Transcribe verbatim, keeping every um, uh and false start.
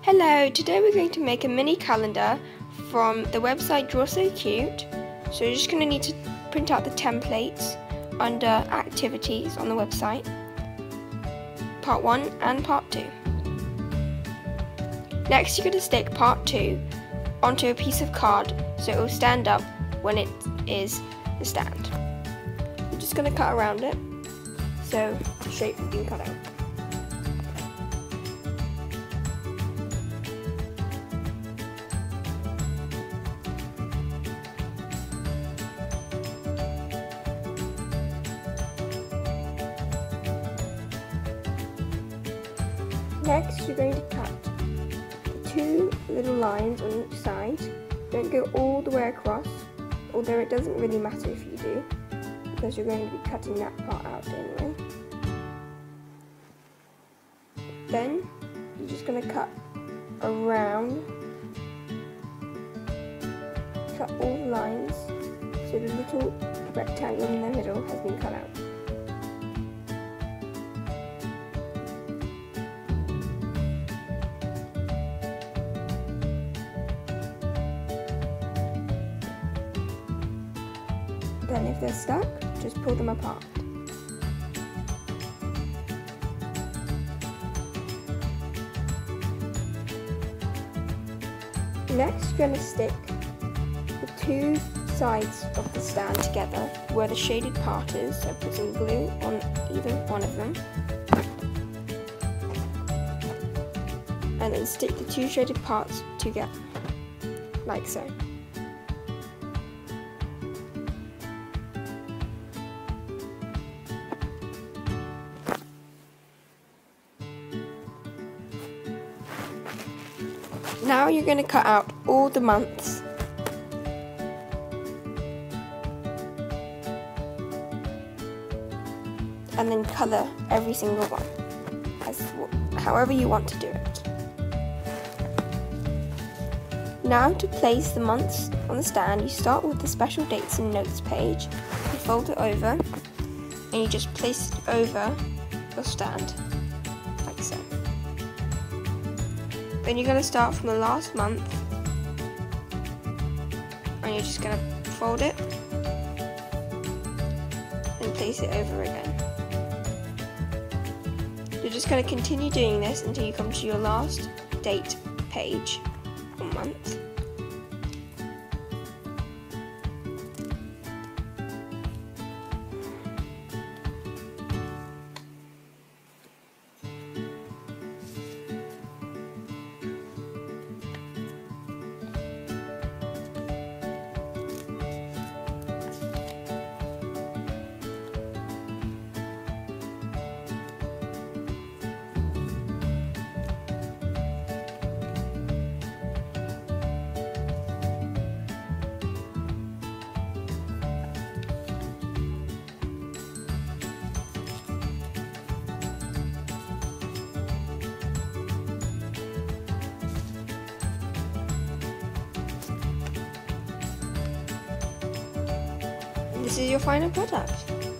Hello, today we're going to make a mini calendar from the website DrawSoCute. So you're just going to need to print out the templates under activities on the website, part one and part two. Next you're going to stick part two onto a piece of card so it will stand up when it is the stand. You're just going to cut around it so the shape has been cut out. Next, you're going to cut two little lines on each side. Don't go all the way across, although it doesn't really matter if you do, because you're going to be cutting that part out anyway. Then, you're just going to cut around, cut all the lines, so the little rectangle in the middle has been cut out. Then if they're stuck, just pull them apart. Next, you're going to stick the two sides of the stand together where the shaded part is, so put some glue on either one of them. And then stick the two shaded parts together, like so. Now you're going to cut out all the months and then colour every single one, as however you want to do it. Now to place the months on the stand, you start with the special dates and notes page, you fold it over and you just place it over your stand, like so. Then you're going to start from the last month and you're just going to fold it and place it over again. You're just going to continue doing this until you come to your last date page or month. This is your final product.